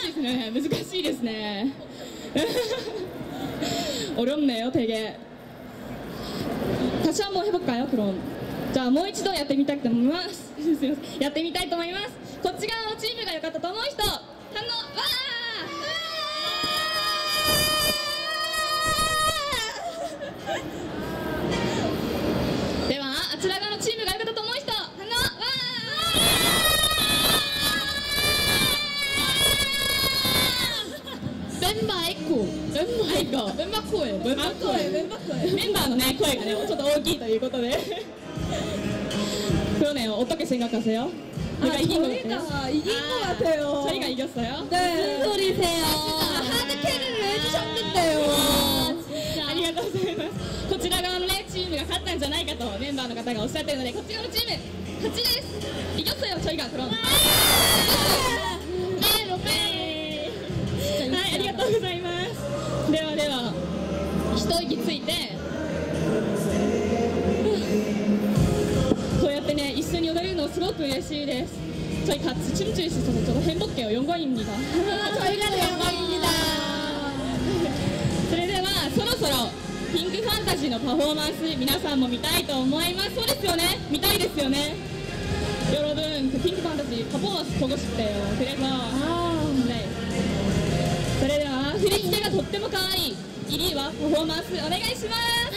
ですね。難しいですね。어렵네요, 되게. 다시 한번 해볼까요, 그럼? 자, もう一度やってみたいと思います。やってみたいと思います。こっち側のチームが良かったと思う人、反応、わー。では、あちら側のチームが良かったと思う人、反応、わー。メンバーエコー、メンバーエコー、メンバー声、メンバー声、メンバー声、メンバーのね声がねちょっと大きいということで。 그러네요. 어떻게 생각하세요? 제가 이긴 것 같아요. 이긴 것 같아요. 저희가 이겼어요? 네. 무슨 소리세요? 하드 캐리를 해주셨는데요. 진짜. ありがとうございます。こちら側のねチームが勝ったんじゃないかとメンバーの方がおっしゃってるので、こっち側のチーム勝ちです。이겼어요. 저희가 그럼. 네, はい、ありがとうございます。ではでは一息ついて。 こうやってね一緒に踊れるのすごく嬉しいです。저희 같이 춤출 수 있어서 저도 행복해요. 영광입니다. 저희가 영광입니다. それではそろそろピンクファンタジーのパフォーマンス皆さんも見たいと思います。そうですよね。見たいですよね。여러분 그 핑크 판타지 퍼포먼스 보고 싶대요. 그래서 네. それでは振り付けがとっても可愛いイリーはパフォーマンスお願いします。